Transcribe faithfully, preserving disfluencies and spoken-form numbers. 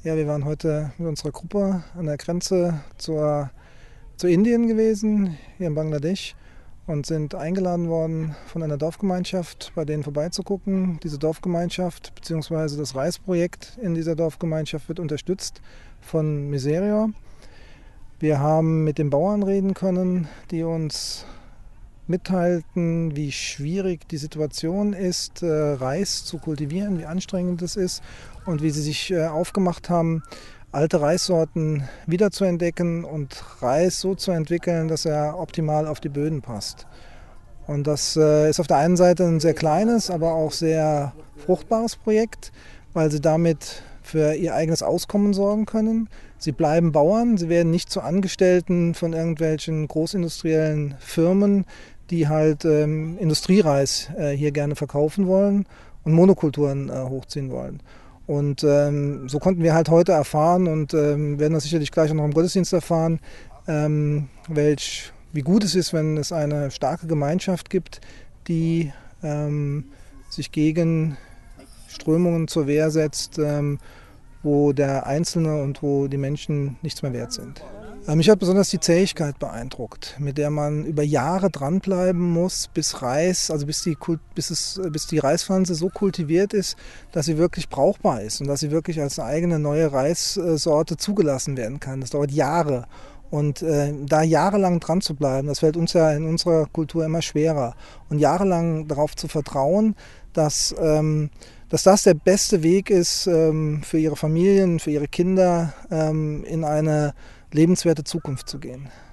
Ja, wir waren heute mit unserer Gruppe an der Grenze zur, zu Indien gewesen, hier in Bangladesch, und sind eingeladen worden von einer Dorfgemeinschaft, bei denen vorbeizugucken. Diese Dorfgemeinschaft bzw. das Reisprojekt in dieser Dorfgemeinschaft wird unterstützt von Miserior. Wir haben mit den Bauern reden können, die uns mitteilten, wie schwierig die Situation ist, Reis zu kultivieren, wie anstrengend es ist und wie sie sich aufgemacht haben, alte Reissorten wiederzuentdecken und Reis so zu entwickeln, dass er optimal auf die Böden passt. Und das ist auf der einen Seite ein sehr kleines, aber auch sehr fruchtbares Projekt, weil sie damit für ihr eigenes Auskommen sorgen können. Sie bleiben Bauern, sie werden nicht zu Angestellten von irgendwelchen großindustriellen Firmen, die halt ähm, Industriereis äh, hier gerne verkaufen wollen und Monokulturen äh, hochziehen wollen. Und ähm, so konnten wir halt heute erfahren und ähm, werden das sicherlich gleich auch noch im Gottesdienst erfahren, ähm, welch, wie gut es ist, wenn es eine starke Gemeinschaft gibt, die ähm, sich gegen Strömungen zur Wehr setzt, ähm, wo der Einzelne und wo die Menschen nichts mehr wert sind. Mich hat besonders die Zähigkeit beeindruckt, mit der man über Jahre dranbleiben muss, bis Reis, also bis die, bis, es, bis die Reispflanze so kultiviert ist, dass sie wirklich brauchbar ist und dass sie wirklich als eigene neue Reissorte zugelassen werden kann. Das dauert Jahre. Und äh, da jahrelang dran zu bleiben, das fällt uns ja in unserer Kultur immer schwerer. Und jahrelang darauf zu vertrauen, dass, ähm, dass das der beste Weg ist, ähm, für ihre Familien, für ihre Kinder ähm, in eine lebenswerte Zukunft zu gehen.